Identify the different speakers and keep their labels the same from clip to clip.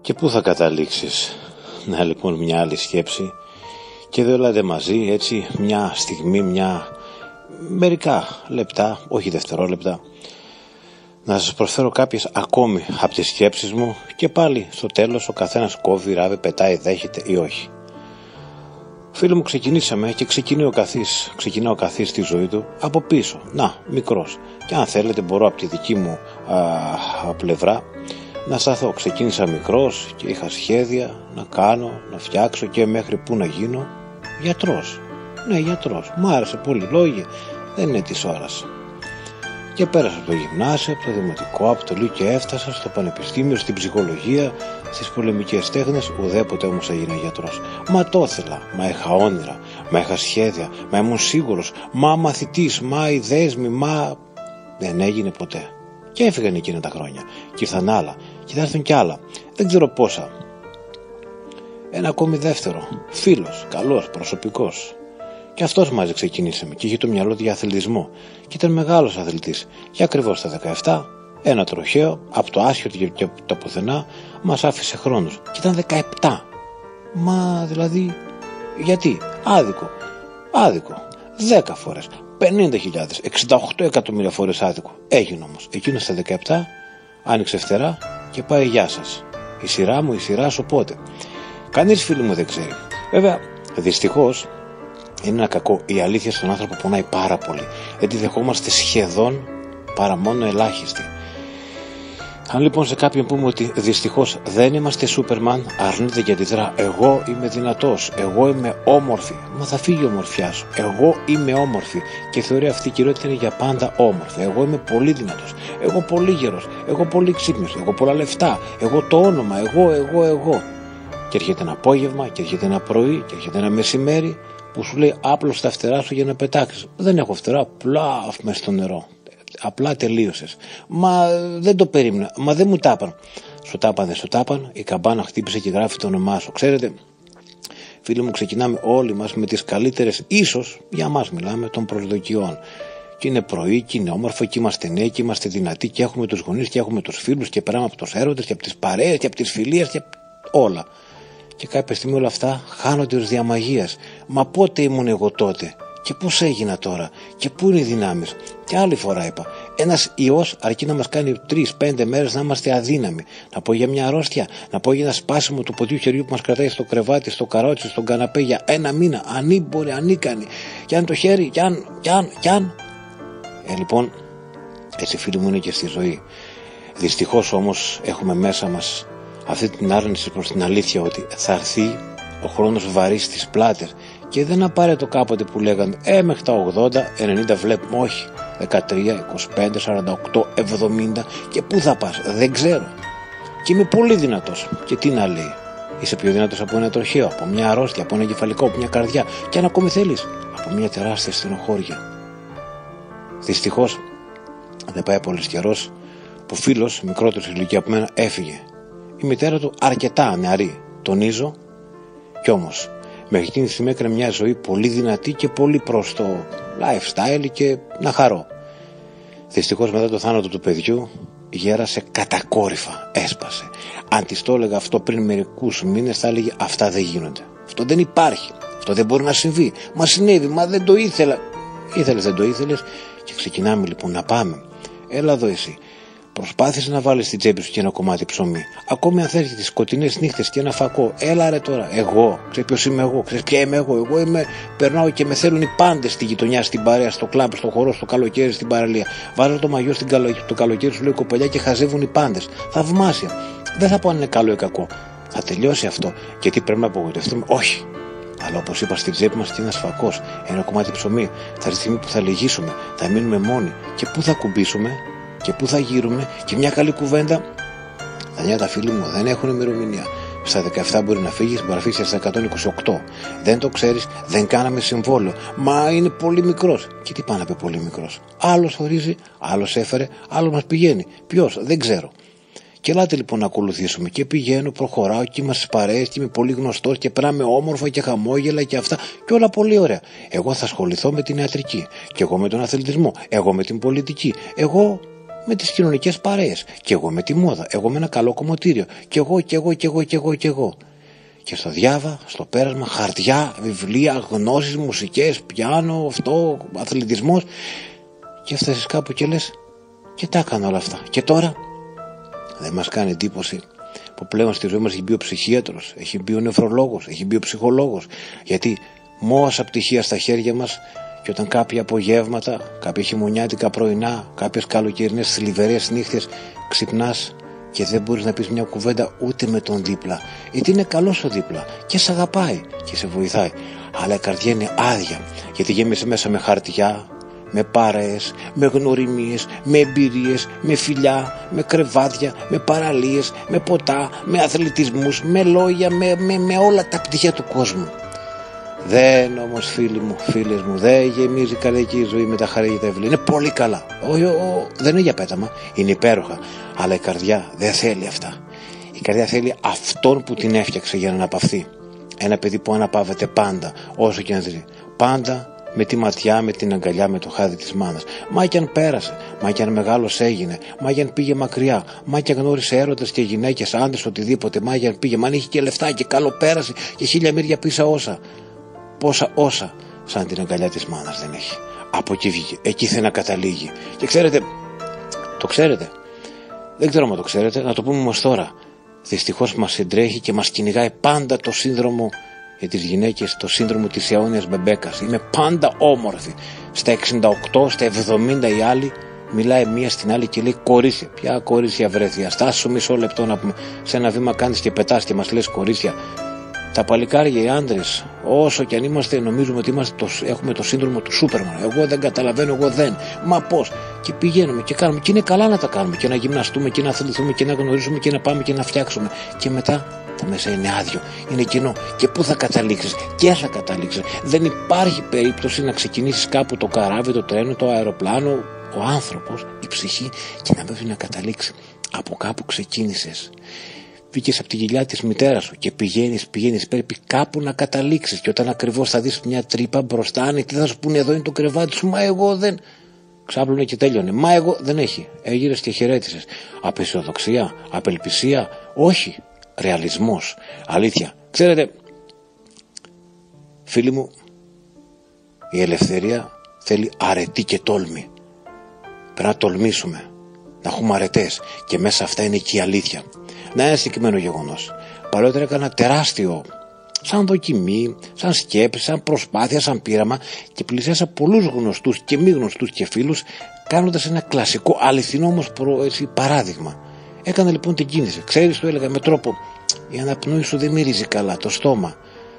Speaker 1: Και πού θα καταλήξεις? Να, λοιπόν, μια άλλη σκέψη. Και εδώ έλατε μαζί, έτσι, μια στιγμή, μερικά λεπτά, όχι δευτερόλεπτα, να σας προσφέρω κάποιες ακόμη από τις σκέψεις μου, και πάλι στο τέλος ο καθένας κόβει, ράβει, πετάει, δέχεται ή όχι. Φίλοι μου, ξεκινήσαμε και ξεκινά ο καθής τη ζωή του από πίσω. Να, μικρός. Και αν θέλετε μπορώ από τη δική μου πλευρά να σταθώ. Ξεκίνησα μικρός και είχα σχέδια να κάνω, να φτιάξω και μέχρι που να γίνω γιατρός. Ναι, γιατρός. Μου άρεσε πολύ, λόγια. Δεν είναι της ώρας. Και πέρασα από το γυμνάσιο, από το δημοτικό, από το λύκειο και έφτασα στο πανεπιστήμιο, στην ψυχολογία, στις πολεμικές τέχνες. Ουδέποτε όμως έγινα γιατρός. Μα το ήθελα, μα είχα όνειρα, μα είχα σχέδια, μα ήμουν σίγουρος, μα μαθητής, μα ιδέες μου, μα δεν έγινε ποτέ. Και έφυγαν εκείνα τα χρόνια. Και ήρθαν άλλα. Και θα έρθουν κι άλλα. Δεν ξέρω πόσα. Ένα ακόμη δεύτερο. Φίλος, καλός, προσωπικός. Και αυτός μαζί ξεκινήσαμε και είχε το μυαλό του για αθλητισμό. Και ήταν μεγάλος αθλητής. Και ακριβώς στα 17, ένα τροχαίο, από το άσχετο και από το πουθενά, μας άφησε χρόνους. Και ήταν 17. Μα δηλαδή, γιατί? Άδικο. 10 φορές. 50.000, 68 εκατομμύρια φορές άδικο. Έγινε όμως. Εκείνος στα 17 άνοιξε φτερά και πάει γεια σας. Η σειρά μου, η σειρά σου πότε? Κανείς, φίλοι μου, δεν ξέρει. Βέβαια, δυστυχώς είναι ένα κακό. Η αλήθεια στον άνθρωπο πονάει πάρα πολύ. Δεν τη δεχόμαστε σχεδόν παρά μόνο ελάχιστη. Αν λοιπόν σε κάποιον πούμε ότι δυστυχώς δεν είμαστε Σούπερμαν, αρνείται και αντιδρά. Εγώ είμαι δυνατός, εγώ είμαι όμορφη. Μα θα φύγει η ομορφιά σου. Εγώ είμαι όμορφη. Και θεωρεί αυτή η κυριότητα είναι για πάντα όμορφη. Εγώ είμαι πολύ δυνατός, εγώ πολύ γερός, εγώ πολύ ξύπνιος, εγώ πολλά λεφτά, εγώ το όνομα, εγώ. Και έρχεται ένα απόγευμα, και έρχεται ένα πρωί, και έρχεται ένα μεσημέρι που σου λέει άπλωσε τα φτερά σου για να πετάξεις. Δεν έχω φτερά, απλά μες στο νερό. Απλά τελείωσες. Μα δεν το περίμενα. Μα δεν μου τάπαν. Σου τάπαν, δεν σου τάπαν. Η καμπάνα χτύπησε και γράφει το όνομά σου. Ξέρετε, φίλοι μου, ξεκινάμε όλοι μας με τις καλύτερες, ίσως για μας μιλάμε, των προσδοκιών. Και είναι πρωί, και είναι όμορφο, και είμαστε νέοι, και είμαστε δυνατοί, και έχουμε τους γονείς, και έχουμε τους φίλους, και περάμε από τους έρωτες, και από τις παρέες, και από τις φιλίες, και όλα. Και κάποια στιγμή όλα αυτά χάνονται ως διαμαγείας. Μα πότε ήμουν εγώ τότε? Και πώς έγινα τώρα? Και πού είναι οι δυνάμεις? Και άλλη φορά είπα, ένας ιός αρκεί να μας κάνει 3-5 μέρες να είμαστε αδύναμοι. Να πω για μια αρρώστια, να πω για ένα σπάσιμο του ποτιού χεριού που μας κρατάει στο κρεβάτι, στο καρότσι, στον καναπέ για 1 μήνα. Ανήμποροι, ανίκανοι. Κι αν το χέρι, κι αν. Λοιπόν, έτσι, φίλοι μου, είναι και στη ζωή. Δυστυχώς όμως έχουμε μέσα μας αυτή την άρνηση προς την αλήθεια ότι θα έρθει ο χρόνος βαρύ στις πλάτες. Και δεν απαραίτητο κάποτε που λέγανε μέχρι τα 80, 90 βλέπουμε, όχι, 13, 25, 48, 70 και πού θα πας? Δεν ξέρω. Και είμαι πολύ δυνατός. Και τι να λέει? Είσαι πιο δυνατός από ένα τροχαίο, από μια αρρώστια, από ένα εγκεφαλικό, από μια καρδιά, και αν ακόμη θέλεις, από μια τεράστια στενοχώρια. Δυστυχώς δεν πάει πολύς καιρός που φίλος μικρότερος ηλικία από μένα έφυγε. Η μητέρα του αρκετά νεαρή, τονίζω, κι όμως μέχρι εκείνη τη στιγμή έκανε μια ζωή πολύ δυνατή και πολύ προς το lifestyle και να χαρώ. Δυστυχώς μετά το θάνατο του παιδιού γέρασε κατακόρυφα, έσπασε. Αν της το έλεγα αυτό πριν μερικούς μήνες θα έλεγε αυτά δεν γίνονται, αυτό δεν υπάρχει, αυτό δεν μπορεί να συμβεί. Μα συνέβη, μα δεν το ήθελα. Ήθελες, δεν το ήθελες. Και ξεκινάμε λοιπόν να πάμε. Έλα εδώ εσύ. Προσπάθησε να βάλεις στην τσέπη σου και ένα κομμάτι ψωμί. Ακόμη αν θέλεις τις σκοτεινές νύχτες και ένα φακό. Έλα ρε τώρα. Εγώ. Ξέρεις ποιος είμαι εγώ? Ξέρεις ποια είμαι εγώ? Εγώ είμαι. Περνάω και με θέλουν οι πάντες στη γειτονιά, στην παρέα, στο κλαμπ, στο χορό, στο καλοκαίρι, στην παραλία. Βάζω το μαγιό το καλοκαίρι, σου λέει κοπελιά, και χαζεύουν οι πάντες. Θαυμάσια. Δεν θα πω αν είναι καλό ή κακό. Θα τελειώσει αυτό. Γιατί πρέπει να απογοητευτούμε? Όχι. Αλλά όπως είπα, στην τσέπη μας είναι ένας φακός, ένα κομμάτι ψωμί. Θα έρθει η στιγμή που θα λυγίσουμε, θα μείνουμε μόνοι. Και πού θα κουμπίσουμε? Και πού θα γύρουμε? Και μια καλή κουβέντα. Τα νιάτα, φίλοι μου, δεν έχουν ημερομηνία. Στα 17 μπορεί να φύγεις, μπορεί να φύγεις στα 128. Δεν το ξέρεις, δεν κάναμε συμβόλαιο. Μα είναι πολύ μικρός. Και τι πάνε να πει πολύ μικρός? Άλλος ορίζει, άλλος έφερε, άλλος μας πηγαίνει. Ποιος? Δεν ξέρω. Και ελάτε λοιπόν να ακολουθήσουμε. Και πηγαίνω, προχωράω, και είμαστε στις παρέες, και είμαι πολύ γνωστός, και περάμε όμορφα και χαμόγελα και αυτά. Και όλα πολύ ωραία. Εγώ θα ασχοληθώ με την ιατρική. Και εγώ με τον αθλητισμό. Εγώ με την πολιτική. Εγώ με τις κοινωνικές παρέες. Κι εγώ με τη μόδα. Εγώ με ένα καλό κομμωτήριο. Κι εγώ. Και στο διάβα, στο πέρασμα, χαρτιά, βιβλία, γνώσεις, μουσικές, πιάνο, αυτό, αθλητισμός. Και έφτασες κάπου και λες, και τα έκανα όλα αυτά. Και τώρα δεν μας κάνει εντύπωση που πλέον στη ζωή μας έχει μπει ο ψυχίατρος, έχει μπει ο νεφρολόγος, έχει μπει ο ψυχολόγος. Γιατί μόσα πτυχία στα χέρια μας, και όταν κάποια απογεύματα, κάποια χειμωνιάτικα πρωινά, κάποιες καλοκαιρινές θλιβερές νύχτες ξυπνάς και δεν μπορείς να πεις μια κουβέντα ούτε με τον δίπλα, γιατί είναι καλός ο δίπλα και σε αγαπάει και σε βοηθάει, αλλά η καρδιά είναι άδεια, γιατί γέμισε μέσα με χαρτιά, με παρέες, με γνωριμίες, με εμπειρίες, με φιλιά, με κρεβάτια, με παραλίες, με ποτά, με αθλητισμούς, με λόγια, με όλα τα πτυχία του κόσμου. Δεν όμως, φίλοι μου, φίλες μου, δεν γεμίζει καρδιακή ζωή με τα χαρά και τα ευλία. Είναι πολύ καλά. Δεν είναι για πέταμα, είναι υπέροχα. Αλλά η καρδιά δεν θέλει αυτά. Η καρδιά θέλει αυτόν που την έφτιαξε για να αναπαυθεί. Ένα παιδί που αναπαύεται πάντα, όσο και αν ζει. Πάντα με τη ματιά, με την αγκαλιά, με το χάδι της μάνας. Μα και αν πέρασε, μα και αν μεγάλος έγινε, μα και αν πήγε μακριά, μα και αν γνώρισε έρωτες και γυναίκες, άντρες, οτιδήποτε, μα και αν πήγε, μα αν είχε και λεφτά και καλό πέρασε και 1000 μύρια πίσω όσα. Πόσα όσα σαν την αγκαλιά της μάνας δεν έχει. Από εκεί βγήκε, εκεί θέλει να καταλήγει. Και ξέρετε, το ξέρετε, δεν ξέρω αν το ξέρετε, να το πούμε όμως τώρα. Δυστυχώς μας συντρέχει και μας κυνηγάει πάντα το σύνδρομο για τις γυναίκες, το σύνδρομο της αιώνιας μπεμπέκας. Είναι πάντα όμορφη. Στα 68, στα 70 οι άλλοι μιλάει μία στην άλλη και λέει κορίτσια. Ποια κορίτσια βρέθη? Στάσου μισό λεπτό να πούμε. Σε ένα βήμα κάνεις και πετάς και μας λες κορίτσια. Τα παλικάρια, οι άντρες, όσο κι αν είμαστε, νομίζουμε ότι έχουμε το σύνδρομο του Σούπερμαν. Εγώ δεν καταλαβαίνω, εγώ δεν. Μα πώς? Και πηγαίνουμε και κάνουμε. Και είναι καλά να τα κάνουμε. Και να γυμναστούμε και να αθληθούμε και να γνωρίζουμε και να πάμε και να φτιάξουμε. Και μετά τα μέσα είναι άδειο, είναι κοινό. Και πού θα καταλήξεις? Και θα καταλήξεις. Δεν υπάρχει περίπτωση να ξεκινήσεις κάπου το καράβι, το τρένο, το αεροπλάνο, ο άνθρωπος, η ψυχή, και να πρέπει να καταλήξει. Από κάπου ξεκίνησες. Βγήκες από τη κοιλιά της μητέρας σου και πηγαίνεις, πρέπει κάπου να καταλήξεις. Και όταν ακριβώς θα δεις μια τρύπα μπροστά, ανοιχτή, θα σου πούνε εδώ είναι το κρεβάτι σου. Μα εγώ δεν. Ξάπλωνε και τέλειωνε. Μα εγώ δεν έχει. Έγειρες και χαιρέτησες. Απεσιοδοξία, απελπισία, όχι. Ρεαλισμός, αλήθεια. Ξέρετε, φίλοι μου, η ελευθερία θέλει αρετή και τόλμη. Πρέπει να τολμήσουμε, να έχουμε αρετές, και μέσα αυτά είναι και η αλήθεια. Να ένα συγκεκριμένο γεγονός. Παλαιότερα έκανα τεράστιο, σαν δοκιμή, σαν σκέψη, σαν προσπάθεια, σαν πείραμα, και πλησίασα πολλούς γνωστούς και μη γνωστούς και φίλους, κάνοντας ένα κλασικό, αληθινό όμως παράδειγμα. Έκανα λοιπόν την κίνηση. Ξέρεις, του έλεγα με τρόπο, η αναπνοή σου δεν μυρίζει καλά, το στόμα.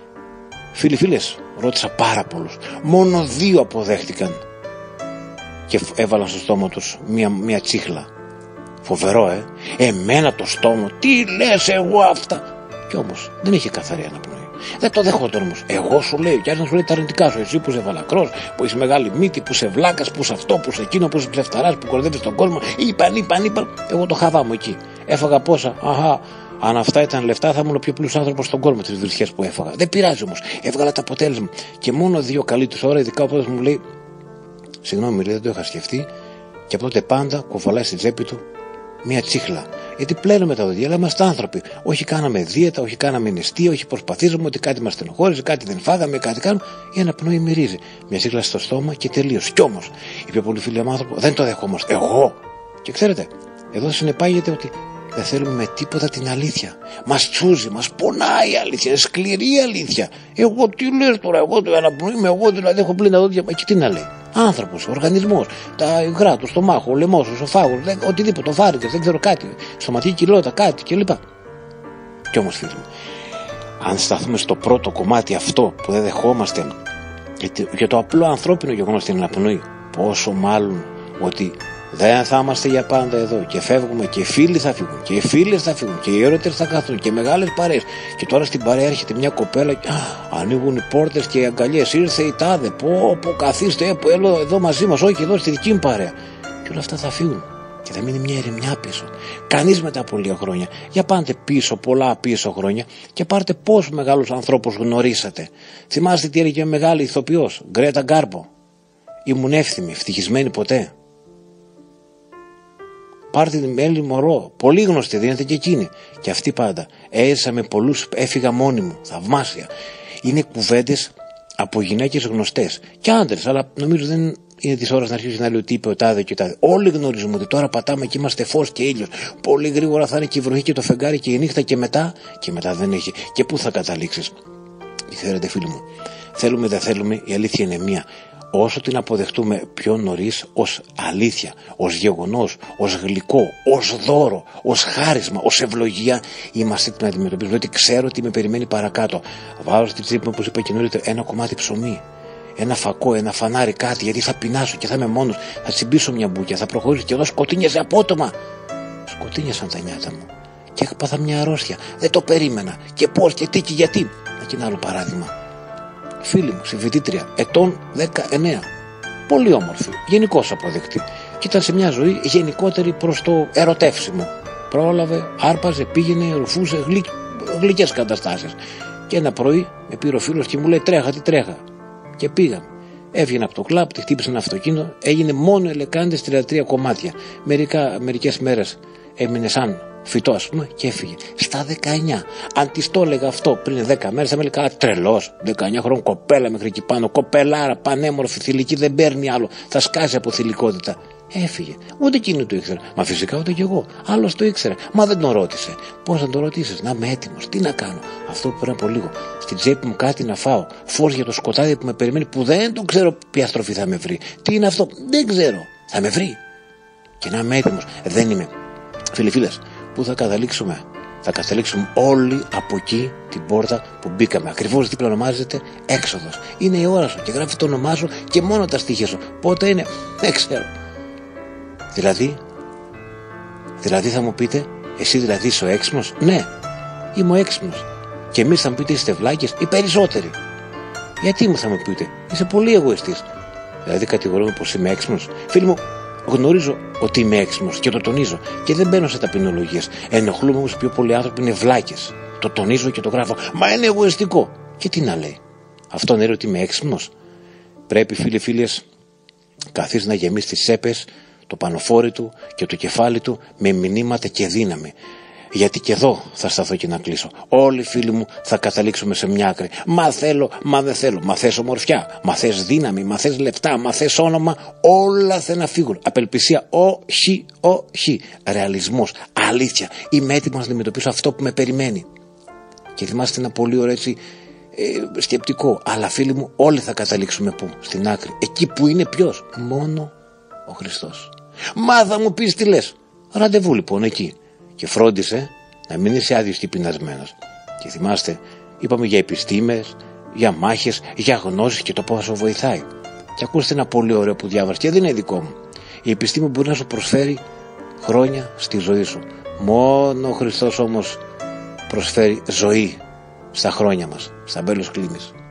Speaker 1: Φίλες, ρώτησα πάρα πολλούς. Μόνο 2 αποδέχτηκαν και έβαλαν στο στόμα τους μια τσίχλα. Φοβερό, εμένα το στόμα, τι λες εγώ αυτά? Κι όμως δεν είχε καθαρή αναπνοή. Δεν το δέχονταν όμως. Εγώ σου λέω, κι άλλος να σου λέει τα αρνητικά σου. Εσύ που είσαι βαλακρός, που είσαι μεγάλη μύτη, που είσαι βλάκας, που είσαι αυτό, που είσαι εκείνο, που είσαι κλεφταράς, που κορδεύεις τον κόσμο. Είπαν. Εγώ το χαβά μου εκεί. Έφαγα πόσα. Αχα. Αν αυτά ήταν λεφτά, θα ήμουν ο πιο πλούσιος άνθρωπος στον κόσμο, τις βρισιές που έφαγα. Δεν πειράζει όμως. Έβγαλα το αποτέλεσμα. Και μόνο 2 καλή τους ώρα, ειδικά ο πρώτος μου λέει, συγγνώμη, δεν το είχα σκεφτεί. Και από τότε πάντα κουβαλάει στην τσέπη του μια τσίχλα. Γιατί πλένουμε τα δόντια, αλλά είμαστε άνθρωποι. Όχι κάναμε δίαιτα, όχι κάναμε νηστεία, όχι προσπαθήσαμε, ότι κάτι μας στενοχώρησε, κάτι δεν φάγαμε, κάτι κάνουμε. Η αναπνοή μυρίζει. Μια τσίχλα στο στόμα και τελείως. Κι όμως, οι πιο πολλοί φίλοι μου άνθρωποι δεν το δεχόμαστε. Εγώ. Και ξέρετε, εδώ συνεπάγεται ότι δεν θέλουμε με τίποτα την αλήθεια. Μας τσούζει, μας πονάει η αλήθεια, είναι σκληρή η αλήθεια. Εγώ τι λες τώρα, εγώ το αναπνοή με, εγώ δηλαδή έχω πλύνει τα δόντια. Μα και τι να λέει? Άνθρωπος, οργανισμός, τα υγρά, το στομάχο, ο λαιμός, ο σοφάγος, οτιδήποτε, το φάρικες, δεν ξέρω κάτι, στοματική κοιλότητα, κάτι κλπ. Κι όμως, φίλοι μου, αν σταθούμε στο πρώτο κομμάτι αυτό που δεν δεχόμαστε, για το απλό ανθρώπινο γεγονός την αναπνοή, πόσο μάλλον ότι δεν θα είμαστε για πάντα εδώ και φεύγουμε, και οι φίλοι θα φύγουν και οι φίλες θα φύγουν και οι έρωτες θα καθούν και μεγάλες παρέες. Και τώρα στην παρέα έρχεται μια κοπέλα και ανοίγουν οι πόρτες και οι αγκαλιές. Ήρθε η τάδε, πω καθίστε εδώ μαζί μας, όχι εδώ στη δική μου παρέα. Και όλα αυτά θα φύγουν και θα μείνει μια ερημιά πίσω. Κανείς μετά από λίγα χρόνια. Για πάτε πίσω, πολλά πίσω χρόνια, και πάρτε πόσους μεγάλους ανθρώπους γνωρίσατε. Θυμάστε τι έλεγε μεγάλη ηθοποιός, Γκρέτα Γκάρμπο? Ήμουν εύθυμη, ευτυχισμένη ποτέ? Πάρτε την Έλλη Μωρό, πολύ γνωστή, δίνεται και εκείνη. Και αυτή πάντα. Έζησα με πολλούς, έφυγα μόνη μου. Θαυμάσια. Είναι κουβέντες από γυναίκες γνωστές και άντρες, αλλά νομίζω δεν είναι της ώρας να αρχίσει να λέει ότι είπε ο τάδε και ο τάδε. Όλοι γνωρίζουμε ότι τώρα πατάμε και είμαστε φως και ήλιος. Πολύ γρήγορα θα είναι και η βροχή και το φεγγάρι και η νύχτα και μετά δεν έχει. Και πού θα καταλήξεις? Ξέρετε φίλοι μου, θέλουμε δεν θέλουμε, η αλήθεια είναι μία. Όσο την αποδεχτούμε πιο νωρίς ως αλήθεια, ως γεγονός, ως γλυκό, ως δώρο, ως χάρισμα, ως ευλογία, είμαστε έτοιμοι να αντιμετωπίζουμε. Διότι ξέρω ότι με περιμένει παρακάτω. Βάζω στην τσέπη μου, όπως είπα και νωρίτερα, ένα κομμάτι ψωμί, ένα φακό, ένα φανάρι, κάτι, γιατί θα πεινάσω και θα είμαι μόνος. Θα τσιμπήσω μια μπουκιά, θα προχωρήσω και εδώ σκοτίνιαζε απότομα. Σκοτίνιασαν τα νιάτα μου και έπαθα μια αρρώστια. Δεν το περίμενα. Και πώς και τι και γιατί. Και ένα άλλο παράδειγμα. Φίλη μου, συμφοιτήτρια, ετών 19. Πολύ όμορφη, γενικώς αποδεκτή. Και ήταν σε μια ζωή γενικότερη προς το ερωτεύσιμο. Πρόλαβε, άρπαζε, πήγαινε, ρουφούσε, γλυκές καταστάσεις. Και ένα πρωί με πήρε ο φίλος και μου λέει: τρέχα, τι τρέχα. Και πήγαμε. Έβγαινε από το κλαμπ, τη χτύπησε ένα αυτοκίνητο, έγινε μόνο ελεκάντες 33 κομμάτια. Μερικές μέρες έμεινε σαν φυτό, ας πούμε, και έφυγε. Στα 19. Αν της το έλεγα αυτό πριν 10 μέρες, θα με έλεγα τρελός. 19 χρόνων κοπέλα μέχρι εκεί πάνω. Κοπελάρα, πανέμορφη, θηλυκή, δεν παίρνει άλλο. Θα σκάσει από θηλυκότητα. Έφυγε. Ούτε εκείνη το ήξερε. Μα φυσικά ούτε κι εγώ. Άλλος το ήξερε. Μα δεν τον ρώτησε. Πώς να τον ρωτήσεις? Να είμαι έτοιμος. Τι να κάνω? Αυτό που πριν από λίγο. Στην τσέπη μου κάτι να φάω. Φως για το σκοτάδι που με περιμένει, που δεν το ξέρω ποια στροφή θα με βρει. Τι είναι αυτό? Δεν ξέρω. Θα με βρει. Και να είμαι έτοιμος. Δεν είμαι. Φίλοι-φίλες, πού θα καταλήξουμε? Θα καταλήξουμε όλοι από εκεί την πόρτα που μπήκαμε. Ακριβώς δίπλα ονομάζεται έξοδος. Είναι η ώρα σου και γράφει το όνομά σου και μόνο τα στοιχεία σου. Πότε είναι? Δεν ξέρω. Δηλαδή θα μου πείτε, εσύ δηλαδή είσαι ο έξυπνος? Ναι, είμαι ο έξυπνος. Και εμείς θα μου πείτε, είστε βλάκες, οι περισσότεροι. Γιατί μου θα μου πείτε? Είσαι πολύ εγωιστής. Δηλαδή κατηγορούμε πως είμαι έξυπνος? Φίλοι μου, γνωρίζω ότι είμαι έξυπνος και το τονίζω και δεν μπαίνω σε ταπεινολογίες. Ενοχλούμε όμως πιο πολλοί άνθρωποι είναι βλάκες. Το τονίζω και το γράφω. Μα είναι εγωιστικό. Και τι να λέει? Αυτό είναι ότι είμαι έξυπνος? Πρέπει φίλες καθίς να γεμίσει τις σέπες, το πανοφόρι του και το κεφάλι του με μηνύματα και δύναμη. Γιατί και εδώ θα σταθώ και να κλείσω. Όλοι φίλοι μου θα καταλήξουμε σε μια άκρη. Μα θέλω, μα δεν θέλω. Μα θες ομορφιά, μα θες δύναμη, μα θες λεφτά, μα θες όνομα. Όλα θα να φύγουν. Απελπισία, όχι. Ρεαλισμός, αλήθεια. Είμαι έτοιμος να αντιμετωπίσω αυτό που με περιμένει. Και θυμάστε ένα πολύ ωραίο έτσι σκεπτικό. Αλλά φίλοι μου, όλοι θα καταλήξουμε πού? Στην άκρη. Εκεί που είναι ποιος? Μόνο ο Χριστός. Μα θα μου πεις τι λες? Ραντεβού λοιπόν εκεί. Και φρόντισε να μην είσαι άδειος και πεινασμένος. Και θυμάστε, είπαμε για επιστήμες, για μάχες, για γνώσεις και το πώς θα σου βοηθάει. Και ακούστε ένα πολύ ωραίο που διάβασα και δεν είναι δικό μου. Η επιστήμη μπορεί να σου προσφέρει χρόνια στη ζωή σου. Μόνο ο Χριστός όμως προσφέρει ζωή στα χρόνια μας, στα μπέλος κλίμης.